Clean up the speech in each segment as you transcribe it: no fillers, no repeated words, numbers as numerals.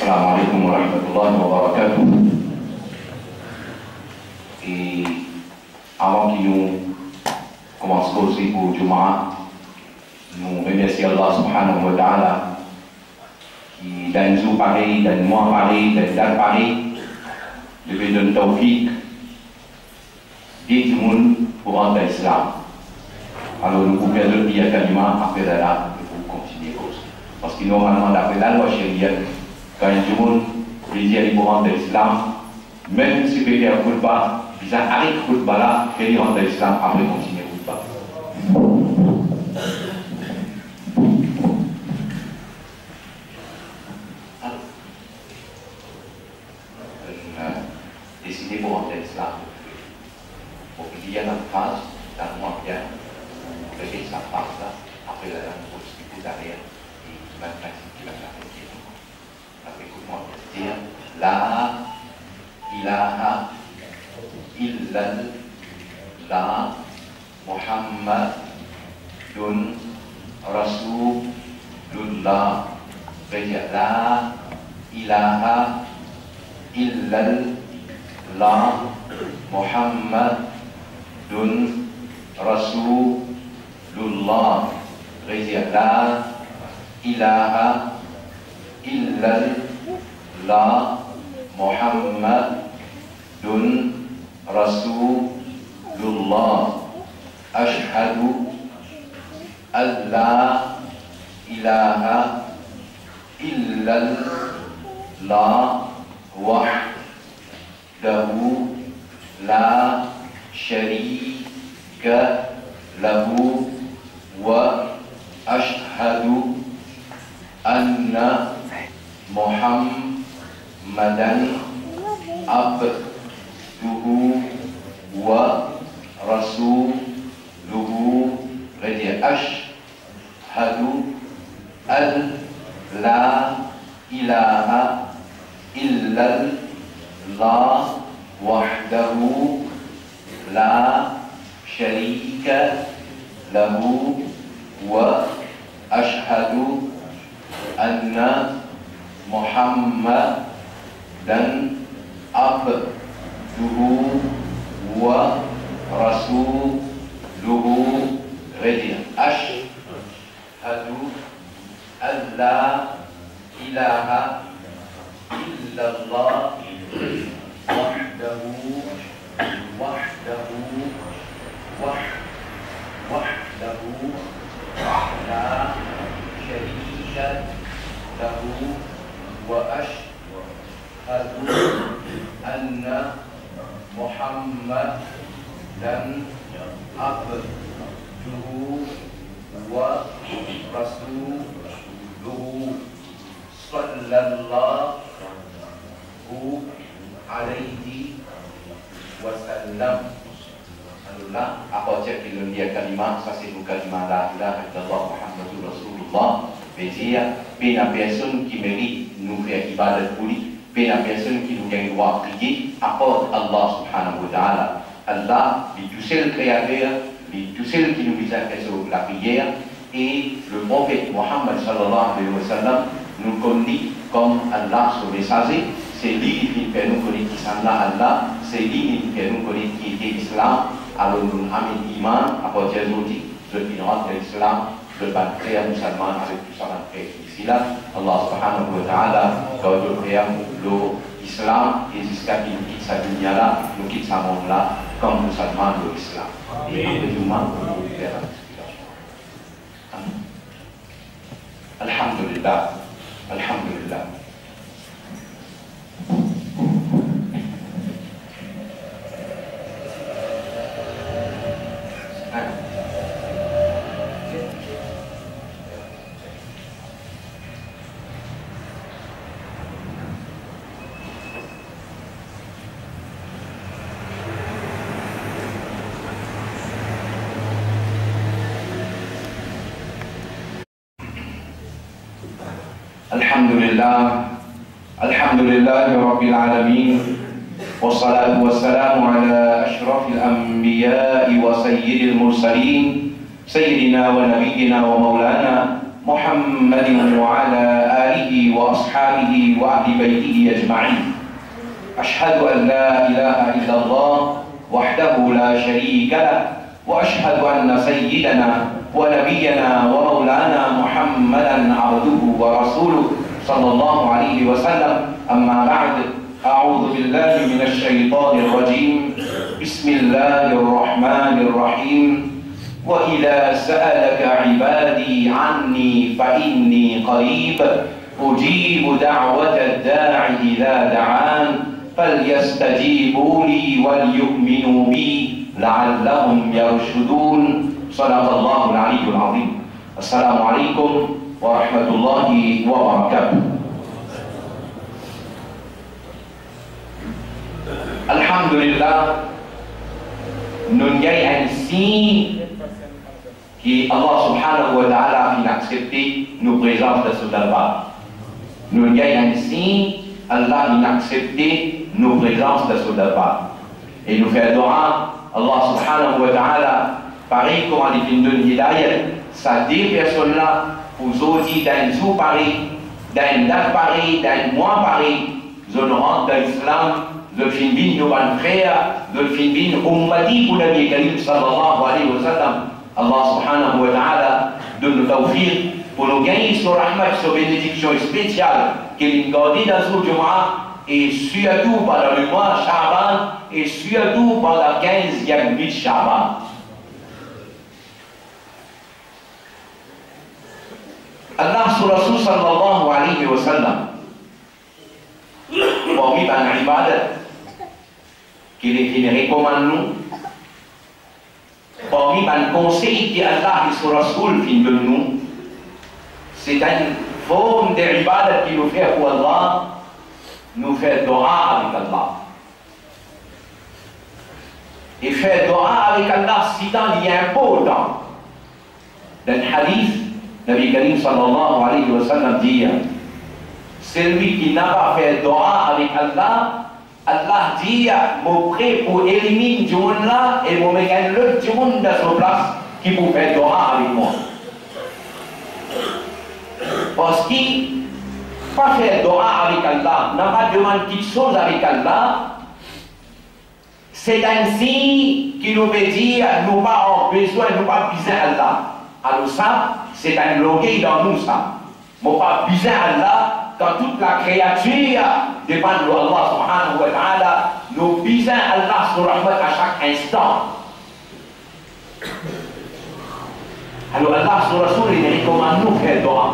Assalamualaikum warahmatullahi wabarakatuh. Et avant que nous commencions aussi pour Jumaa, nous remercions Allah subhanahu wa ta'ala qui donne nous pareil, donne moi pareil, donne pareil, de donner tawfiq, dit tout le monde pour rentrer à l'islam. Alors nous pouvons faire le bien kalima après là, nous pouvons continuer aussi. Parce que normalement, d'après la loi chérie, quand tout le monde veut pour rentrer à l'islam, même si vous faites un khutbah, ils arrêtent le khutbah là, et ils rentrent à l'islam, après continuer le khutbah. Décider pour rentrer à l'islam. Pour qu'il y ait une phase, dans le mois bien, peut-être sa phase là, après la langue, pour discuter derrière, et il va pratiquer qui va faire le pied. Alors écoute-moi, dire La ilaha illallah Muhammadun Rasulullah. C'est-à-dire La ilaha illallah Muhammadun Rasulullah. C'est-à-dire La ilaha illallah Muhammadun Rasulullah. Ashhadu an la ilaha illallah wahdahu la sharika lahu wa ashhadu anna Muhammadan abduhu wa rasuluhu. C'est-à-dire ashhadu an la ilaha illallah wahdahu la sharika lahu wa ashhadu anna Muhammadan abduhu wa rasuluhu. C'est-à-dire ashhadu an la ilaha illallah wahdahu la sharika lahu wa ashhadu anna Muhammadan abduhu wa rasuluhu. Sallallahu alaihi wasallam. Allah, apa saja film dia kalimah, sasi kalimah la ilaha illallah Muhammadur Rasulullah. C'est-à-dire, la personne qui mérite nous faire ibadat pour lui, la personne qui nous gagne droit à prier, apporte Allah subhanahu wa ta'ala. Allah, il est tout seul créateur, il est tout seul qui nous vise à faire la prière, et le prophète Muhammad sallallahu alayhi wa sallam nous connaît comme Allah son messager. C'est lui qui fait nous connaître qui s'en Allah, c'est lui qui fait nous connaître qui est l'islam. Alors nous avons iman à partir d'aujourd'hui, je rentre dans l'islam, je vais créer un musulman avec tout ça dans ici là. Allah subhanahu wa ta'ala, quand je crée l'islam, et jusqu'à qu'il nous quitte sa dunya là, nous quitte sa monde là, comme musulman de l'islam. Et après du monde, nous pouvons faire la discussion. Alhamdulillah, alhamdulillah. Alhamdulillah Rabbil Alamin. Wassalatu wassalamu ala ashrafil anbiya'i wa sayyidil mursalin Sayyidina wa nabiyyina wa maulana Muhammadin wa ala آله وأصحابه وأهل بيته أجمعين. أشهد أن لا إله إلا الله وحده لا شريك له، وأشهد أن سيدنا ونبينا ومولانا محمدا عبده ورسوله صلى الله عليه وسلم. أما بعد، أعوذ بالله من الشيطان الرجيم. بسم الله الرحمن الرحيم. وإذا سألك عبادي عني فإني قريب أجيب دعوة الداع إذا دعان فليستجيبوا لي وليؤمنوا بي لعلهم يرشدون. صدق الله العلي العظيم. السلام عليكم ورحمة الله وبركاته. Alhamdulillah, nous avons un signe que Allah subhanahu wa ta'ala a accepté nos présences de ce devoir. Nous avons un signe, Allah a accepté nos présences de ce devoir. Et nous faisons dua, Allah subhanahu wa ta'ala, pareil comme on dit dans l'hidayah, ça dit personnes-là, pour autres d'un jour pareil, d'un date pareil, d'un mois pareil, ils rentrent dans l'islam. Le film nous van frère, le film ummati pour Nabi Karim sallallahu alayhi wa sallam. Allah subhanahu wa ta'ala donne le tawfiq pour nous gagner sur rahmat, sur bénédiction spéciale qu'il nous garde dans ce Jumu'ah et surtout pendant le mois Sha'ban et surtout pendant la 15e nuit Sha'ban. Allah sur Rasul sallallahu alayhi wa sallam parmi les ibadat qu'il recommande nous, parmi les conseils qu'Allah et son Rasoul de nous, c'est une forme d'ibadat qui nous fait pour Allah, nous fait dua avec Allah. Et faire dua avec Allah, c'est un lien important. Dans le hadith, Nabi Karim sallallahu alayhi wa sallam dit, celui qui n'a pas fait dua avec Allah, Allah dit, je prie pour éliminer du monde là et je mets l'autre du monde dans sa place qui peut faire dua avec moi. Parce qu'il pas faire dua avec Allah, n'a pas demandé quelque chose avec Allah, c'est un signe qui nous veut dire nous pas en besoin, nous pas besoin d'Allah. Alors ça, c'est un logué dans nous ça. Nous pas besoin d'Allah. Quand toute la créature dépend de Allah subhanahu wa ta'ala, nous bisons Allah sur rahmat à chaque instant. Alors Allah sur Rasoul, il recommande nous faire dua.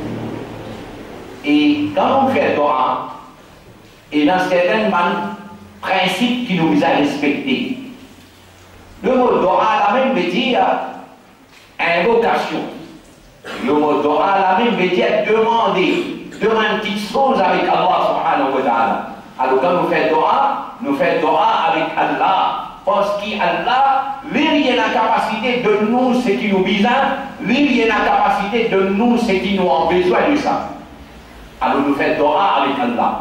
Et quand on fait dua, il y a certains principes qui nous visent à respecter. Le mot dua, la même veut dire invocation. Le mot dua, la même veut dire demander. Demande quelque chose avec Allah subhanahu wa ta'ala. Alors quand nous faisons dua avec Allah. Parce qu'Allah, lui, il a la capacité de nous ce qui nous besoin, lui, il a la capacité de nous ce qui nous ont besoin de ça. Alors nous faisons dua avec Allah.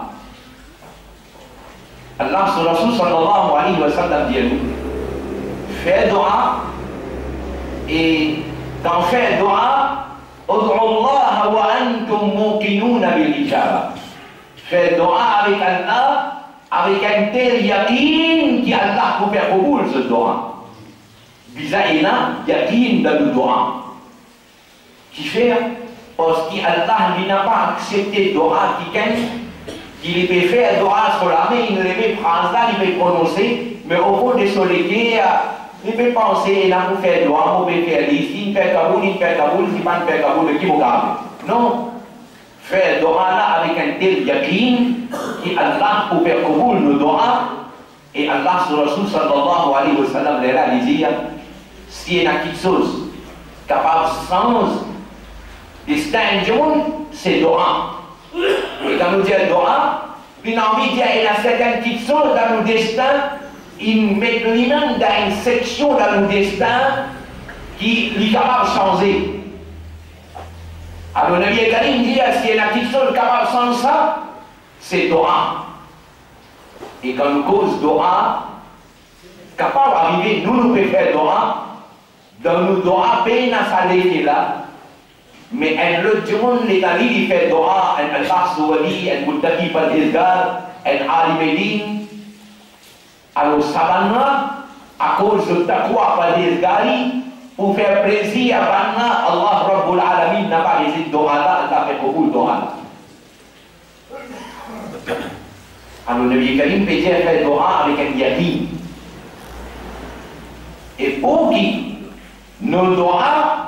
Allah sur Rasul sallallahu alayhi wa sallam dit à nous, fais dua, et quand fait dua, ادعوا الله وأنتم موقنون بالإجابة. Faites dua avec Allah avec un tel yaqin qu'Allah peut faire قبول ce dua. Bizaïna yaqin dans le dua. Qui fait parce qu'Allah n'a pas accepté dua qu'il peut faire dua sur la main, il peut prendre ça, il peut prononcer, mais au fond de son légué, il peut penser, il a pour faire dua, il peut faire ici, il fait Kaboul, il fait Kaboul, il pas fait Kaboul, qui vous garde. Non. Faire dua là avec un tel yaqin, qu'Allah peut faire Kaboul nos dua, et Allah sur Rasul sallallahu alayhi wa sallam, il dit, s'il y a quelque chose capable de sens, destin du monde, c'est dua. Et quand nous disons dua, il a envie de dire, il y a certaines petites choses dans nos destins, il met lui-même dans une section dans le destin qui est capable de changer. Alors, le Nabi Karim dit, s'il y a quelque chose capable de changer ça, c'est dua. Et quand nous cause dua, capable d'arriver, nous pouvons faire dua, dans nos dua, peine à s'aller là, mais en le jour les ali il fait doa en Allah wali en muttaqi par izgar en alimedin alors sabana à cause de taqwa par izgari pour faire plaisir à Banna Allah Rabbul Alamin n'a pas hésité doa là Allah fait beaucoup de doa. Alors le Nabi Karim peut dire faire doa avec un yatim. Et pour qui nos doigts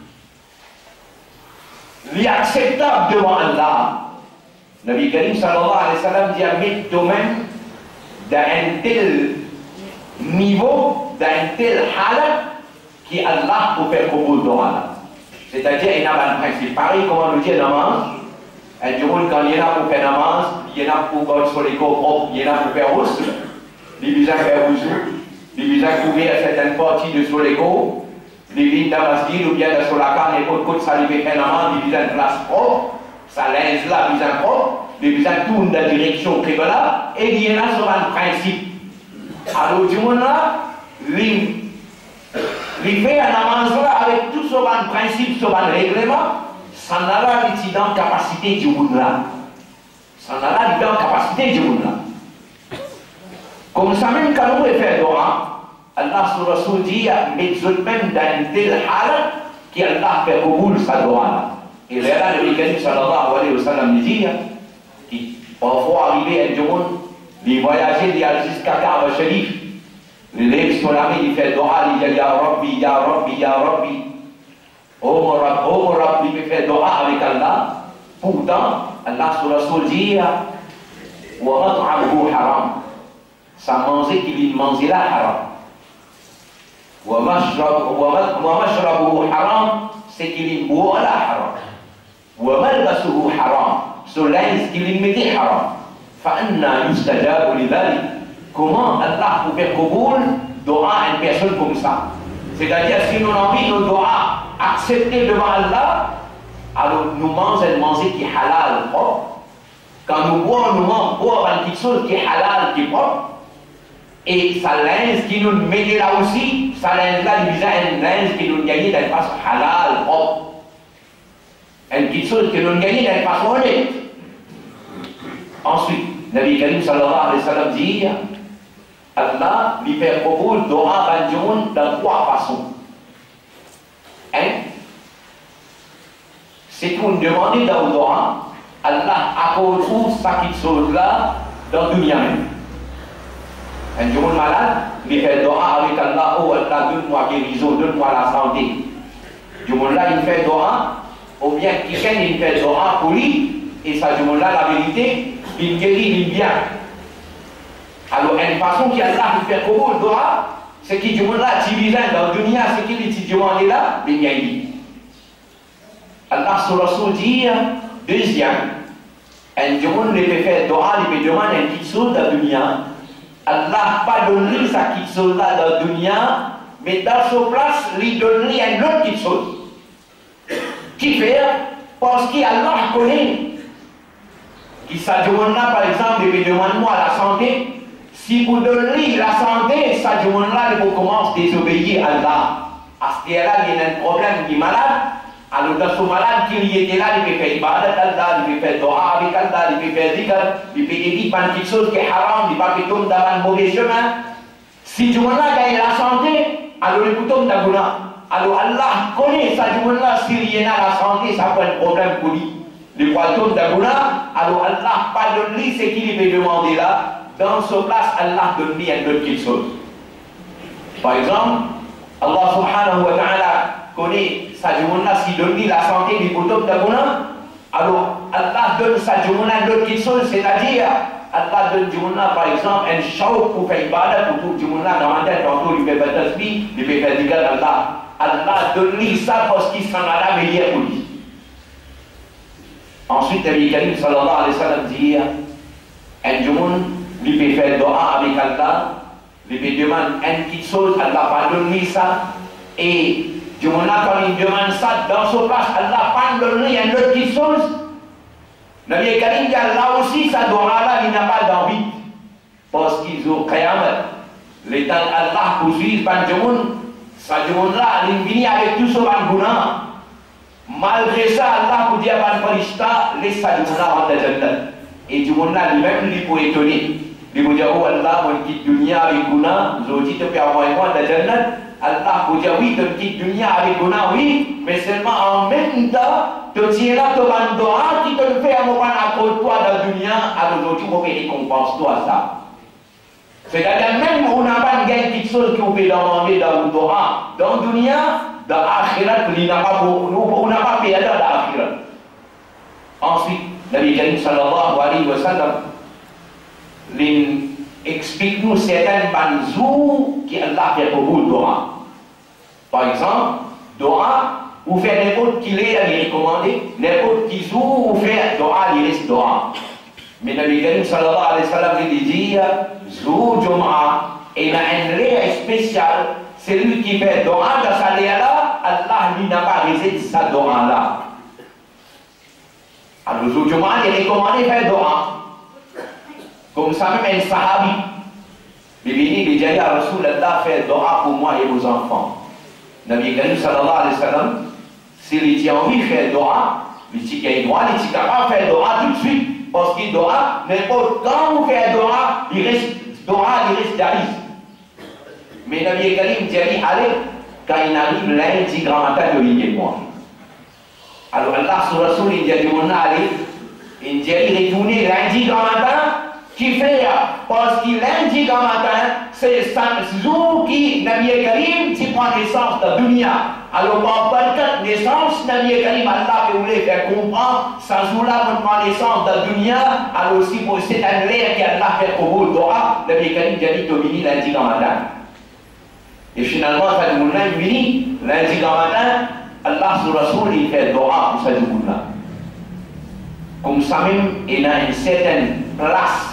lui acceptables devant Allah. Nabi Karim sallallahu alayhi wa sallam dit à mettre domaine d'un tel niveau, d'un tel halat qui Allah pour faire beaucoup de doigts. C'est-à-dire il y a un principe pareil comme on nous dit namaz. Et du coup quand il y en a pour faire namaz, il y en a pour faire sur les corps propres, il y en a pour faire rousse, il y en a pour faire rousse. Il a couvert certaines parties de sur l'écho, les lignes d'Amasdir ou bien sur la canne et côte, ça lui fait un amant, il a une place propre, ça linge là, il a propre, il a tourne dans la direction Qibla, et il y en a sur un principe. Alors, du monde là, il fait un amant là avec tout sur un principe, sur un règlement, ça n'a pas l'identité capacité du monde là. Ça n'a pas l'identité capacité du monde là. Comme ça même quand on fait doa, Allah sur Rasoul dit, mais même dans tel halat, qui Allah fait qaboul sa doa. Et là, le Nabi sallallahu alayhi wa sallam dit, qui parfois arrivé à Djoun, les voyageurs, ils allaient jusqu'à Kaaba Sharif, les lèvres sur la main, ils font doa, ils disent, Ya Rabbi, Ya Rabbi, Ya Rabbi. Oh mon Rabbi, il fait doa avec Allah. Pourtant, Allah sur Rasoul dit, wa mat'amuhu haram. Ça manger qu'il mange là haram. Wa mashrabuhu haram, c'est qu'il boit là haram. Wa malbasuhu haram, ce linge qu'il met haram. Fa anna yustajabu lidhalik. Comment Allah peut faire qaboul doa à une personne comme ça? C'est-à-dire si nous avons envie de doa accepter devant Allah, alors nous mangeons manger qui est halal propre. Quand nous boivons, nous mangeons quelque chose qui est halal, qui est propre. Et ça linge qui nous met là aussi, ça linge là, il y a un linge qui nous gagne d'une façon halal, propre. Une petite chose qui nous gagne d'une façon honnête. Ensuite, Nabi Karim sallallahu alayhi wa sallam dit, Allah lui fait qaboul doa banjoun dans trois façons. C'est pour nous demander dans le doa, Allah accorde ça petite chose là dans le dunya même. Un jour malade, il fait doa avec Allah, oh Allah, donne-moi guérison, donne-moi la santé. Du jour là, il fait doa, ou bien quelqu'un il fait doa pour lui, et ça, du jour là, la vérité, il guérit, il vient. Alors, une façon qui Allah lui fait comme doa, c'est qu'il dit là, divisa dans le dunya, c'est qu'il dit demande là, il guérit. Allah sur Rasoul dit, deuxième, un jour il peut faire doa, il peut demander une petite chose dans le dunya. Allah pas donné sa petite chose là dans le dunya, mais dans sa place, il donne une autre petite chose. Qui fait? Parce qu'Allah connaît. Qui ça demande là, par exemple, il demande-moi la santé. Si vous donnez la santé, ça demande là, il commence à désobéir à Allah. À ce qu'il y a un problème, il est malade. Alors dans ce malade qui était là, il peut faire ibadat Allah, il peut faire doa avec Allah, il peut faire zikr, il peut éviter pas quelque chose qui est haram, il ne peut pas tomber dans un mauvais chemin. Si tu m'as gagné la santé, alors il peut tomber dans le guna. Alors Allah connaît ça, tu m'as s'il y a la santé, ça peut être un problème pour lui. Il peut tomber dans le guna, alors Allah pardonne-lui ce qu'il peut demander là. Dans ce place, Allah donne-lui un autre quelque chose. Par exemple, Allah subhanahu wa ta'ala connaît sa journée, s'il donne la santé du bouton de Guna, alors Allah donne sa journée d'autres quelque chose, c'est-à-dire Allah donne journée par exemple un chaud pour faire ibadat, pour tout journée dans la tête, tantôt il fait tasbih, il fait faire zikr Allah. Allah donne ça parce qu'il s'en a meilleur pour lui. Ensuite, Nabi Karim sallallahu alayhi wa sallam dit, un jour, il peut faire doa avec Allah, il peut demander une petite chose, Allah pardonne ça, et du moment quand il demande ça, dans ce place, Allah pardonne une autre petite chose. Nabi Karim dit, là aussi, ça doit là, il n'a pas d'envie. Parce qu'ils ont Qiyamah. L'état Allah poursuit Banjamoun, ça demande là, il vient avec tout ce Bangouna. Malgré ça, Allah vous dit à Ban Farishta, laisse-ça du monde dans la Jannah. Et du monde là, lui-même, lui peut étonner. Il vous dit, oh Allah, mon petit dunya avec Guna, vous dites, tu peux avoir moi dans la Jannah. Allah vous dit, oui, ton petit dunya avec Guna, oui, mais seulement en même temps, tu tiens là, tu vas en doha, qui te fait à moi à cause de toi dans la dunya, alors aujourd'hui, vous récompense toi ça. C'est-à-dire, même on n'a pas une gagne quelque chose qui vous peut demander dans le doha, dans la dunya, dans l'akhirat, on n'a pas payé dans l'akhirat. Ensuite, Nabi Karim sallallahu alayhi wa sallam explique-nous certaines banzous qui Allah fait pour vous doha. Par exemple, doha, vous faites n'importe qui l'est à les recommander, n'importe qui zou, vous faites doha, il reste doha. Mais Nabi Karim sallallahu alayhi wa sallam il dit, zou jum'a, il a un lait spécial. Celui qui fait doha dans sa léa-là, Allah lui n'a pas réalisé sa doha-là. Alors, le jour il est recommandé de faire doha. Comme ça, même un sahabi, il dit à Rasulallah, faire doha pour moi et vos enfants. Nabi Karim sallallahu alayhi wa sallam, s'il a envie de faire doha, il dit qu'il a droit, il dit qu'il va faire doha tout de suite. Parce que doha, n'importe quand vous faites doha, il reste d'arrive. Mais Nabi Karim dit, allez, quand il arrive, lundi, grand matin, de l'île moi. Alors Allah sur Rasoul, il dit, allez, il dit, retourner lundi, grand matin, qui fait, parce que lundi, grand matin, c'est le jour qui, Nabi Karim, qui prend naissance de la dunya. Alors, par barkat naissance, Nabi Karim, Allah voulait faire comprendre, ce jour-là, on prend naissance de la dunya, alors aussi, c'est un l'air qui Allah fait pour vous, doha, Nabi Karim, dit, dominer lundi, grand matin. Et finalement, ça dit, il vient, lundi grand matin, Allah sur Rasoul, il fait doha pour ce jour-là. Comme ça même, il a une certaine place.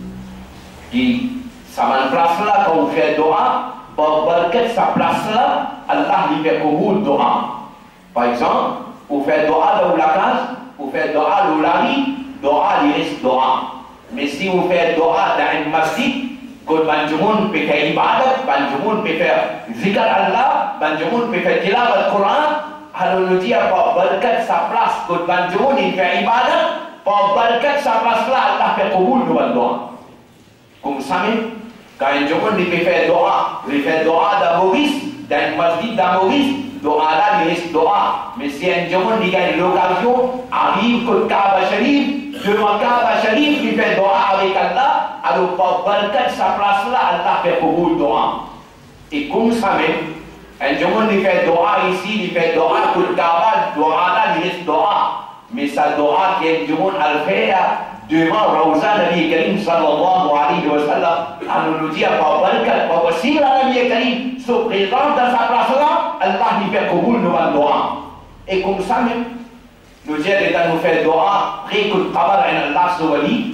Qui, ça va une place là, quand vous faites doha, pour barquer sa place là, Allah lui fait pour vous doha. Par exemple, vous faites doha dans la case, vous faites doha dans la rue, doha, il reste doha. Mais si vous faites doha dans une masjid, quand Banjumun peut faire ibadat, Banjumun peut faire zikr Allah, Banjumun peut faire tilawat Quran, alors nous dit pour barkat sa place, quand Banjumun il fait ibadat, pour barkat sa place là, Allah fait qaboul de doa. Comme ça même, quand Banjumun il peut faire doa, il fait doa dans Maurice, dans une masjid dans Maurice, doa là il reste doa. Mais si Banjumun il gagne l'occasion, arrive quand Kaaba Sharif, devant Kaaba Sharif, il fait doa avec Allah. Alors, pour barkat sa place là, Allah fait beaucoup de doha. Et comme ça même, un jour il fait doha ici, il fait doha pour le Kaaba, doha là, il reste doha. Mais sa doha qui est un jour à le faire devant Rawza Nabi Karim sallallahu alayhi wa sallam, alors nous dit pour barkat, pour wasila Nabi Karim, se présente dans sa place là, Allah il fait beaucoup de doha. Et comme ça même, nous dit que nous fait doha, récoute Kabar en Allah se wali.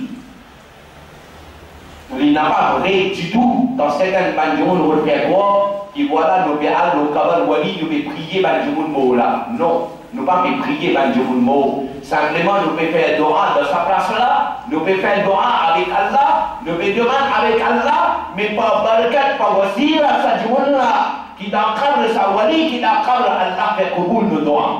Il n'a pas vrai du tout dans certaines banjoun où on fait quoi, qui voilà, nous faisons nos kabar wali, nous faisons prier banjoun mot là. Non, nous ne pouvons pas prier banjoun mot. Simplement, nous pouvons faire doha dans sa place là, nous pouvons faire doha avec Allah, nous pouvons demander avec Allah, mais pas barkat, pas wasila, sa joun là, qui d'encadre sa wali, qui d'encadre Allah fait qaboul de doha.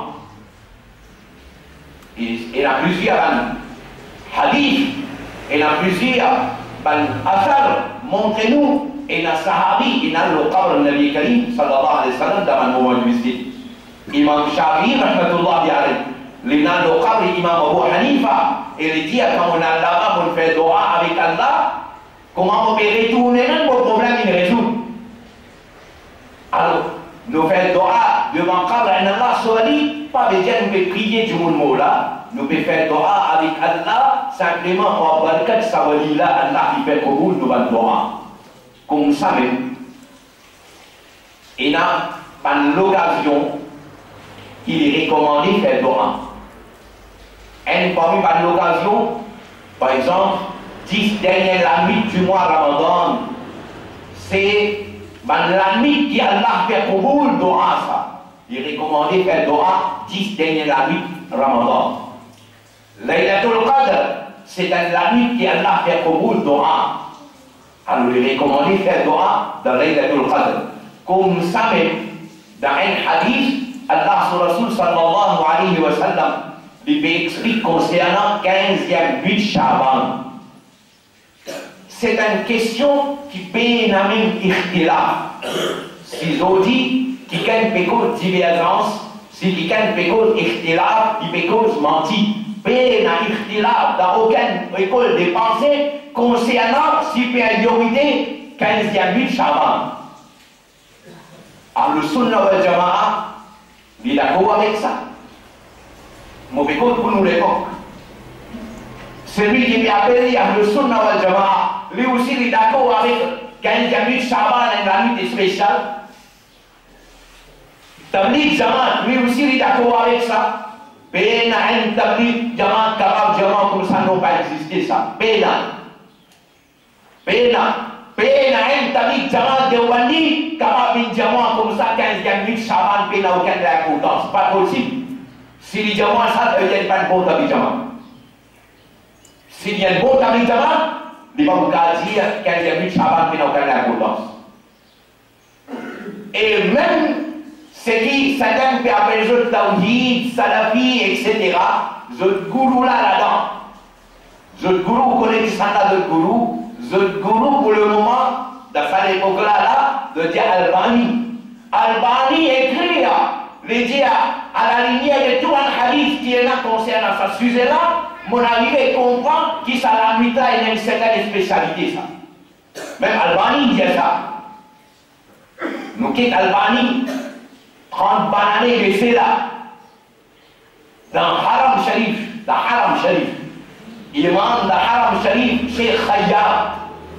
Il y a plusieurs hadiths, il y a plusieurs. Asar, montrez-nous, et la sahabi, et le qabr de Nabi Karim, sallallahu alayhi wa sallam, dans le moment du masjid. Imam Shafi'i, rahmatullahi alayhi, le qabr, Imam Abu Hanifa, et il dit, quand on a là-bas, on fait doha avec Allah, comment on peut retourner, même le problème, il résout. Alors, nous faisons doha devant qabr, et Allah soit dit, pas besoin de prier du mot là. Nous pouvons faire doha avec Allah, simplement pour barkat sa wali là, Allah qui fait qaboul nous va doha. Comme ça même, il y a pas l'occasion qu'il est recommandé de faire doha. Et parmi l'occasion, par exemple, 10 dernières nuits du mois Ramadan, c'est la nuit qui Allah fait qaboul doha ça. Il est recommandé de faire doha 10 dernières nuits Ramadan. Laylatul Qadr, c'est la nuit qui Allah fait qaboul doha. Alors il est recommandé de faire doha dans Laylatul Qadr. Comme ça même, dans un hadith, Allah sur Rasul sallallahu alayhi wa sallam lui explique concernant 15e nuit Shaban. C'est une question qui peut même ikhtilaf. Si on dit qu'il y a une cause divergence, si il y a une cause ikhtilaf, il peut cause menti. Peut y ikhtilaf dans aucune école de pensée concernant supériorité 15e nuit Shaban. Alors le Sunnah wal Jama'a, il est d'accord avec ça. Mauvais code pour nous l'époque. Celui qui est appelé à le Sunnah wal Jama'a, lui aussi il est d'accord avec 15e nuit Shaban et la nuit spéciale. Tabligh Jamaat, lui aussi il est d'accord avec ça. Péna un Tabligh Jamaat, capable Jamaat comme ça n'a pas existé ça. Péna un Tabligh Jamaat de Wani, capable de Jamaat comme ça 15e nuit Shaban, péna aucune importance. Pas possible. Si les Jamaat ça, il n'y a pas de bon Tabligh Jamaat. S'il y a un bon Tabligh Jamaat, il va vous dire 15e nuit Shaban, péna aucune importance. Et même ce qui s'attend peut appeler les autres tawhid, salafi, etc. Les autres gourous là-dedans. Les autres gourous, vous connaissez ça là, les autres gourous. Les autres gourous pour le moment, dans cette époque-là, de dire Albani. Albani écrit, les dire à la lignée de tout un hadith qui est là concernant ce sujet-là, mon arrivé comprend qu'il ça la nuit là, il y a une certaine spécialité ça. Même Albani dit ça. Nous quittons Albani. 30 bananes laissées là, dans Haram Sharif, imam de Haram Sharif, Cheikh Khayyam,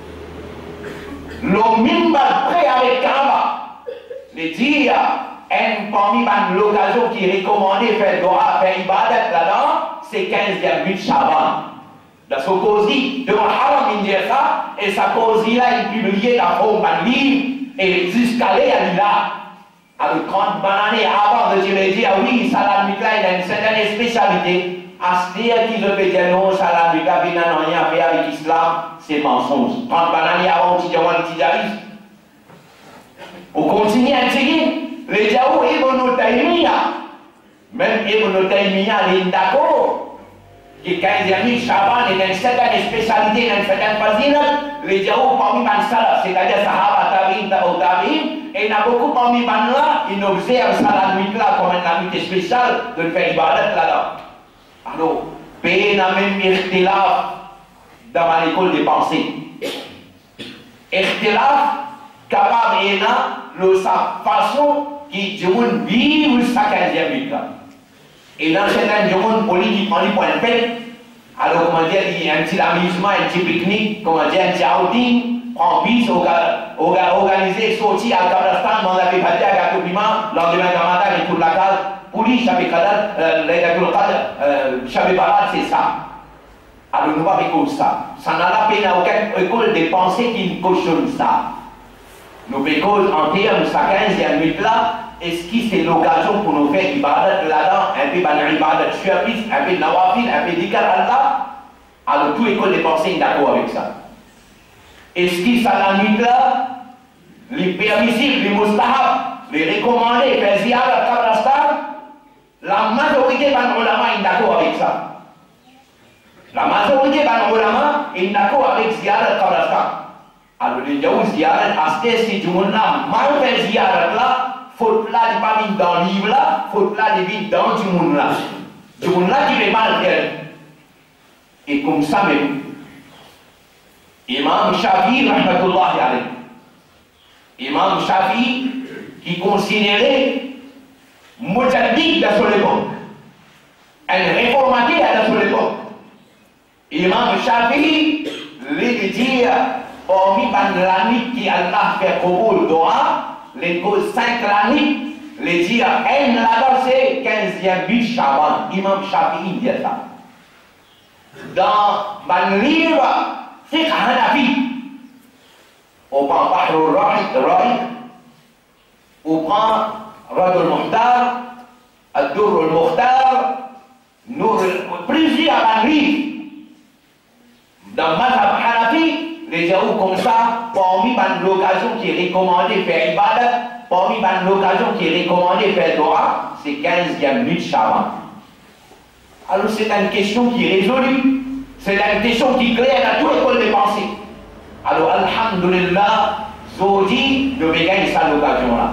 le mimbar prêt avec Kaaba, les dire, parmi l'occasion qui est recommandée faire doha, faire ibadat là-dedans, c'est 15e nuit Shaban. Dans ce causi, de Haram, il dit ça, et sa causi-là, il publié dans un livre, et jusqu'à là, avec 30 bananes avant de dire oui, Salam Mikla, il a une certaine spécialité. À ce dire qu'ils ont dit non, Salam Mikla, il n'a rien à faire avec l'islam, c'est mensonge. 30 bananes avant, tu dis l'antijarisme. On continue à dire, les Jaou, Ibn Taymiya, même Ibn Taymiya, il est d'accord. Que 15e nuit Shaban est une certaine spécialité, une certaine fascination. Les Jaou, parmi les salaf, c'est-à-dire Sahaba, Tabi'in, Tabi'in, et il y a beaucoup parmi là, ils observent ça la nuit là comme une nuit spéciale de faire ibadat là-dedans. Alors, payer n'a même ikhtilaf dans l'école des pensées. Ikhtilaf, capable et là, sa façon qui vivre sa 15e nuit là. Et dans certains gens politiques, on dit pour un fait, alors comment dire, il y a un petit amusement, un petit pique-nique, comment dire, un petit outing. En bis, organisé, sorti à Kablastan, on avait parti à Gatoubima, lendemain Ramadan et toute la case, police, Chabé Kadar, Chabé Barat, c'est ça. Alors nous pas écouter ça. Ça n'a pas peine à aucune école de pensée qui cautionne ça. Nous écoutons en termes de sa 15e nuit là, est-ce que c'est l'occasion pour nous faire ibadat là-dedans, un peu ban ibadat surprise, un peu nawafil, un peu dikar Allah. Alors toute école de pensée est d'accord avec ça. Est-ce que ça la nuit là, les permissibles, les mustahab, les recommandés, faire ziyarat Kablastan, la majorité des ulama est d'accord avec ça. La majorité des ulama est d'accord avec ziyarat Kablastan. Alors les gens ziyarat, acheter si tout le monde mal fait ziyarat là, faute là de pas venir dans le livre là, faute là de venir dans tout le monde là. Tout le monde là qui fait mal faire. Et comme ça même, Imam Shafi'i, rahmatullahi alayhi. Imam Shafi'i, qui considérait Mujaddid à son époque, un réformateur à son époque. Imam Shafi'i, lui dit, parmi la nuit qui Allah fait Qaboul Doha, les causes 5 la nuit, les dire, un là-bas c'est 15e nuit Shaban. Imam Shafi'i dit ça. Dans le livre, Fiqh Hanafi, on prend Bahr al-Ra'iq, on prend Rad al-Muhtar, Ad-Durr al-Mukhtar, plusieurs livres. Dans Mazhab Hanafi, les gens comme ça, parmi l'occasion qui est recommandée faire ibadat, parmi l'occasion qui est recommandée faire dua, c'est 15e nuit de Shaban. Alors c'est une question qui est résolue, c'est une question qui claire à toute école de pensée. Alors alhamdulillah, Zodi devait gagner ça l'occasion là.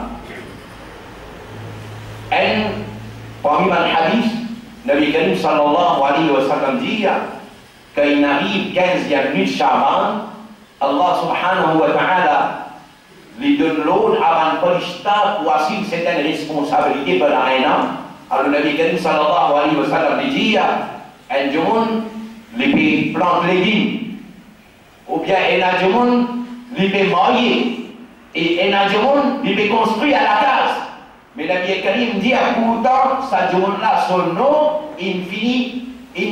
Et parmi les hadiths, Nabi Karim sallallahu alayhi wa sallam dit qu'il arrive 15e nuit de Shaban, Allah subhanahu wa ta'ala lui donne l'ordre avant de Parishta pour assumer certaines responsabilités pour la reine. Alors Nabi Karim sallallahu alayhi wa sallam dit un jour, il peut planter les vignes, ou bien un jour, il peut marier, et un jour, il peut construire à la case. Mais Nabi Karim dit à pourtant, ce jour-là, son nom, il finit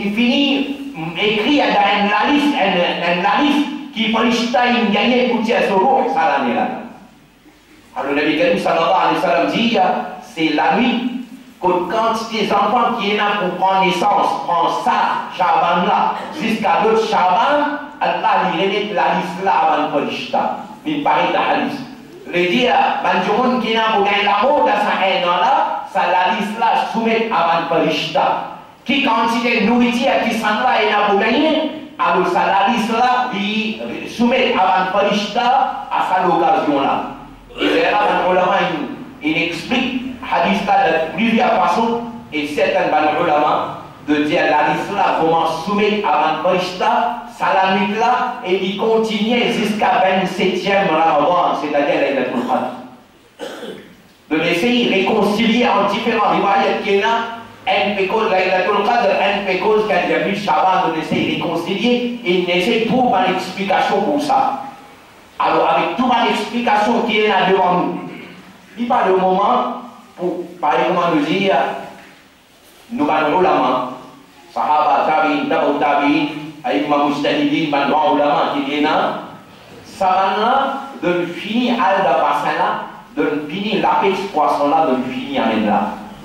écrit dans la liste qui Parishta il gagne pour tirer son roux, ça l'année-là. Alors Nabi Karim sallallahu alayhi wa sallam dit, c'est la nuit, quand des enfants qui sont là pour prendre naissance, prennent ça, Shaban là, jusqu'à l'autre Shaban, Allah lui remet la liste là avant Parishta. Il paraît dans la liste. Le dire, Banjoun qui n'a pas gagné l'amour dans sa haine là, ça la liste là soumet avant Parishta. Qui quantité de nourriture qui s'en là et n'a pas gagné, alors ça la liste là, il soumet avant Parishta à sa l'occasion là. Et là, il explique hadith là de plusieurs façons et certains ulama de dire la liste là commence soumettre avant Parishta, salamit là et il continue jusqu'à 27e Ramadan, c'est-à-dire Laylatul Qadr. De l'essayer de réconcilier en différents riwayat qu'il y a un peu cause Laylatul Qadr, un peu cause quand il y a eu Shaban, de l'essayer de réconcilier et il essaie de trouver une explication pour ça. Alors avec toute l'explication qui est là devant nous, il pas le moment pour, par exemple, nous dire, nous allons ulama, sahaba, tabi'in, tabi'in, tabi'in, aïma mustahidin, ban grand ulama qui est là, ça va de finir à la bassin là, de finir la pêche poisson là, de finir à mettre là.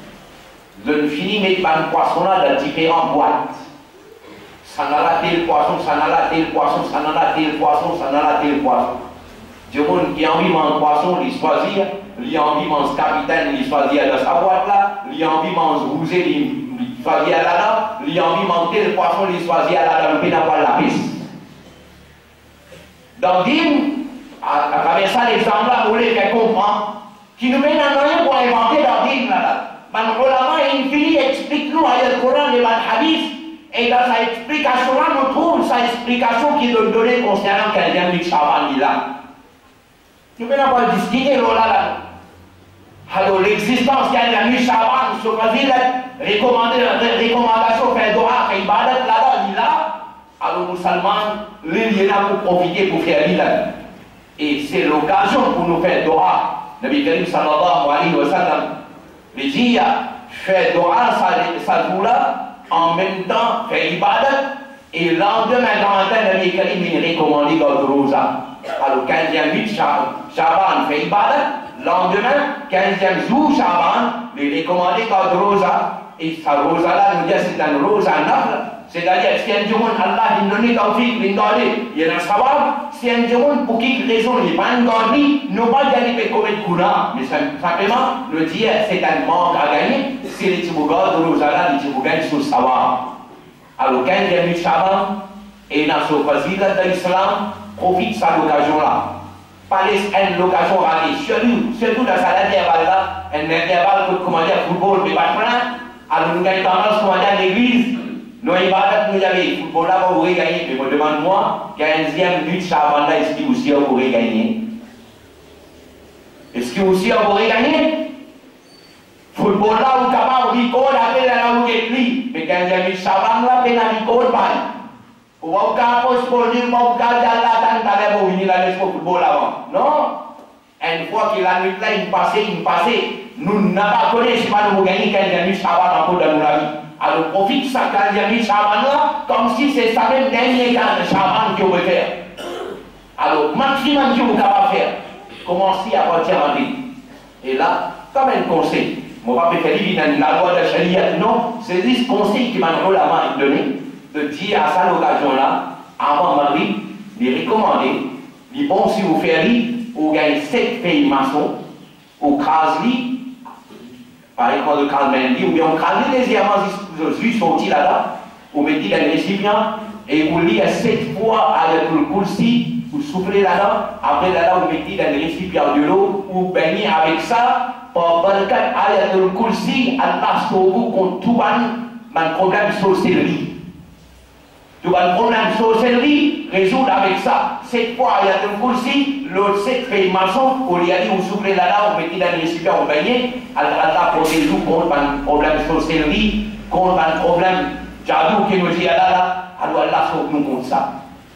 De finir mettre ban poisson là dans différentes boîtes. Ça n'a pas tel poisson, ça n'a pas tel poisson, ça n'a pas tel poisson, ça n'a pas tel poisson. Du monde qui a envie de manger poisson, il choisit. Il a envie de manger capitaine, il choisit dans sa boîte là. Il a envie de manger rousé, il choisit à là. Il a envie de manger le poisson, il choisit à là, le pénapole la piste. Donc, à travers ça, l'exemple là, vous voulez qu'elle comprend, qui nous mène à rien pour inventer l'ordine là. Man ulama, il finit, explique-nous à le Coran et le hadith. Et dans sa explication là, nous trouvons sa explication qui est donnée concernant quelqu'un de Shaban là. Nous venons pas discuter là. Alors l'existence qu'il y a eu Shaban, sur la ville, recommandation faire dua, faire ibadat là, alors nous musulmans, il est là pour profiter pour faire l'île. Et c'est l'occasion pour nous faire dua. Nabi Karim sallallahu alayhi wa sallam, il dit, faire dua, ça joue là, en même temps, faire ibadat, et le lendemain, dans matin, Nabi Karim, il recommande le rosa. Alors 15e nuit, Shaban fait ibadat. Lendemain, 15e jour, Shaban, il est recommandé comme rosa. Et sa rosa là, nous dit c'est un rosa nafla. C'est-à-dire, si un jour, Allah il donne tawfiq, il donne, il y a un sabab. Si un jour, pour qui raison, il n'est pas un gardé, nous pas gagner pour commettre courant. Mais simplement, le dire, c'est un manque à gagner. Si les tibougas de rosa là, les tibougas sur le sabab. Alors 15e nuit, Shaban, et dans ce fasilat de l'islam, profite de cette occasion-là. Pas laisser l'occasion ratée. Surtout dans sa intervalle là, un intervalle pour commander le football, mais pas plein. Alors nous avons tendance à commander à l'église. Nous avons nous avons le football là, vous pourrez gagner. Mais je demande-moi, 15e but de Shaban là, est-ce que vous aussi vous pourrez gagner? Est-ce que vous aussi vous pourrez gagner? Football là, vous êtes capable de recall, après là, vous êtes pris. Mais 15e but de Shaban là, vous êtes recall pas. Ou vous avez postponé, vous avez là, vous venir là, le football avant. Non. Une fois que la nuit là, il passait, nous n'avons pas connu si nous gagnons 15 minutes Shaban encore dans la vie. Alors profite de ça 15 minutes Shaban là, comme si c'est ça même dernier Shaban que vous pouvez faire. Alors, maximum que vous pouvez faire, commencez à partir en vie. Et là, comme un conseil, je ne vais pas faire la loi de la Sharia, non, c'est juste conseil qui m'a donné de dire à cette occasion-là, avant Marie, les commandé, il bon si vous faites ou gagnez 7 pays maçons, ou crasez, par exemple, de Calmendi, ou bien on crase légèrement juste sorti là-bas, vous mettez dans le récipient, et vous lisez 7 fois avec le coulsi, vous soufflez là-dedans, après là-dedans, vous mettez dans le récipient de l'eau, vous baignez avec ça, pour 24 ayat le coulsi, Allah sauve vous contre tout un problème de sorcellerie. Tout un problème de sorcellerie, résoudre avec ça. 7 fois ayat le coulsi, l'autre 7 fait maçon, vous y allez, vous soufflez là-dedans, vous mettez dans le récipient, vous baignez, Allah protège vous contre un problème de sorcellerie, contre un problème jadou qui nous dit là, alors Allah sauve nous contre ça.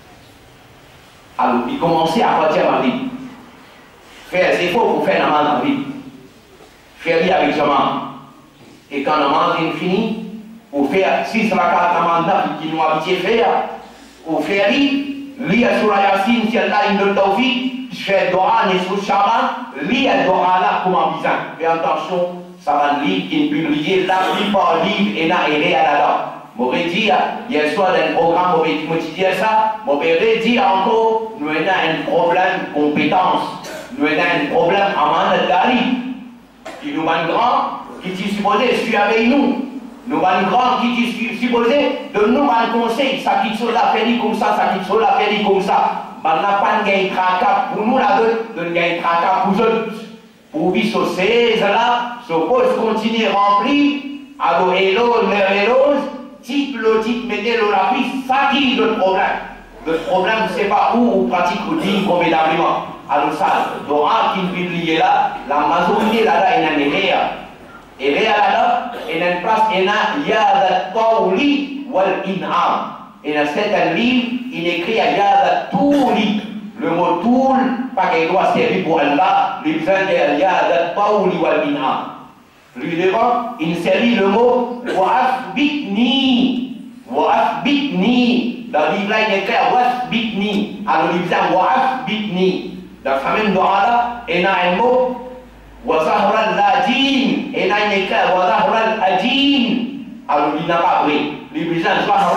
Alors, il commençait à partir ma vie. Faire des efforts pour faire la main dans la vie. Faire avec Jaman. Et quand la main est finie, vous faire 6 rakats la main qui nous habitué faire, vous faire lire sur la Yassine, si Allah il donne tawfiq, faire doa, Nesrou Shaban, lire doa là comme un bizarre. Faites attention, ça va un livre qui est publié, la plupart livres et n'a erré à la dame. Je dit, hier soir dans le programme, je me dit ça, je dit encore, nous avons un problème de compétence, nous avons un problème à Mandari. Il nous a un grand qui est supposé suivre avec nous. Nous avons un grand qui est supposé de nous un conseil, ça quitte sur la férie comme ça quitte sur la férie comme ça. Mais on n'a pas de tracas pour nous là-dedans, de gagner tracas pour eux. Pour vivre sur ces là, ce poste continue rempli, alors hello, type le type, mettez-le la piste, ça qui est le problème. Le problème, c'est pas où on pratique le digne convenablement. Alors ça, dans un qui est lié là, la majorité là-bas, il y a une erreur. Et là, il y a une place, il y a le tawli wal in'am. Et dans certains livres, il écrit il y a le touli. Le mot toul, pas qu'il doit servir pour Allah, il y a le tawli wal in'am. Lui devant, il servit le mot wa'afbitni. Wa'afbitni. Dans le livre là, il écrit wa'afbitni. Alors il dit wa'afbitni. Dans la même doa là, il y a un mot wa'zahra al-adin. Et là, il écrit wa'zahra al-adin. Alors il n'a pas pris. Il dit zahra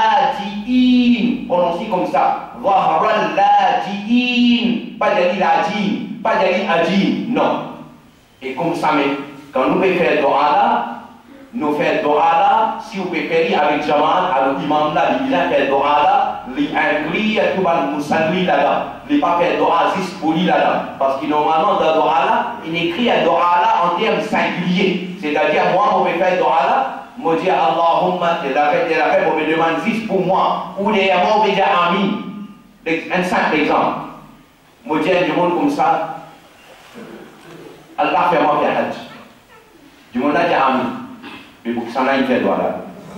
al-adin. Prononcé comme ça. Zahra al-adin. Pas de l'adin. Pas de l'adin. Non. Et comme ça, mais. Quand nous pouvons faire doa là, nous faisons doa là, si vous pouvez faire avec Jaman, alors l'imam là, il vient faire doa là, il inclut tout le musalli là-dedans. Il ne pas faire doa juste pour lui là-dedans. Parce que normalement, dans le doa là, il écrit un doa là en termes singuliers. C'est-à-dire, moi, je vais faire doa là, je dis Allahumma, je me demande juste pour moi, ou derrière moi, je vais dire Amin. Un simple exemple. Je dis à du monde comme ça, Allah fait moi faire hajj. Du monde a dit Amin. Mais pour que ça n'aille faire doigt là.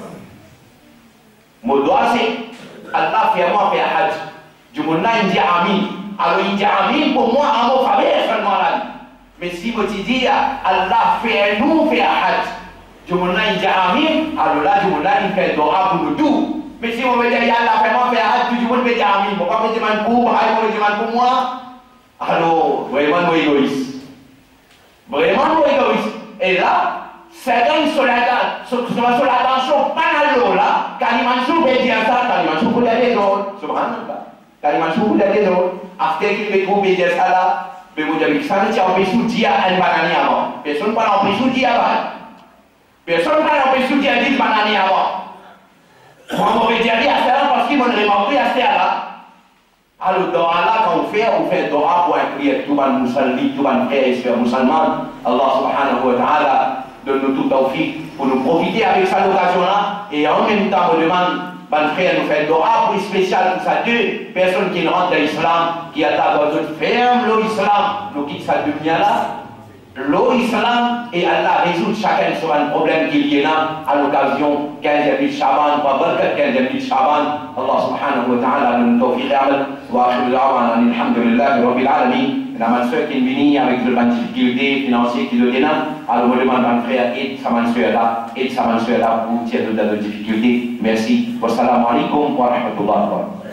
Mon doigt c'est Allah fait moi faire hajj. Du monde a dit Amin. Alors il dit Amin pour moi à mon famille seulement là. Mais si vous dites Allah fait nous faire hajj. Du monde a dit Amin. Alors là du monde a il fait doigt pour nous tout. Mais si vous me dites Allah fait moi faire hajj, du monde peut dire Amin. Pourquoi vous dites pour moi, vous dites pour moi? Alors vraiment nous égoïstes. Vraiment nous égoïstes. Et là, certains sur l'attention panalo là, Kalimansour peut dire ça, Kalimansour peut dire des autres, subhanallah. Kalimansour peut dire des autres. Après qu'il peut dire ça là, mais vous dites, ça ne tient pas sous dia un banani avant. Personne ne parle en sous dia avant. Personne ne parle en sous dia 10 banani avant. Moi, on veut dire à ça parce qu'ils m'ont remarqué à ça là. Alors, dans Allah, quand on fait doa pour inclure tout le musulman, tout le frère et sœur musulman, Allah subhanahu wa ta'ala donne-nous tout tawfiq pour nous profiter avec cette occasion-là. Et en même temps, on demande, mon frère, nous fait doa pour spécial pour ça, deux personnes qui rentrent dans l'islam, qui attaquent d'autres, ferment l'islam, nous quittent cette dunya-là. L'islam et Allah résout chacun sur un problème qu'il y a à l'occasion 15e Shaban, pas 15e Shaban. Allah subhanahu wa ta'ala nous tawfiq amal wa akhiru da'wana alhamdulillahi rabbil alamin. La manseur qui est venue avec de la difficulté financière qui le dénonce, alors on demande à mon frère aide sa manseur là pour tirer de la difficulté. Merci. Wassalamu alaikum wa rahmatullahi wa barakatuh.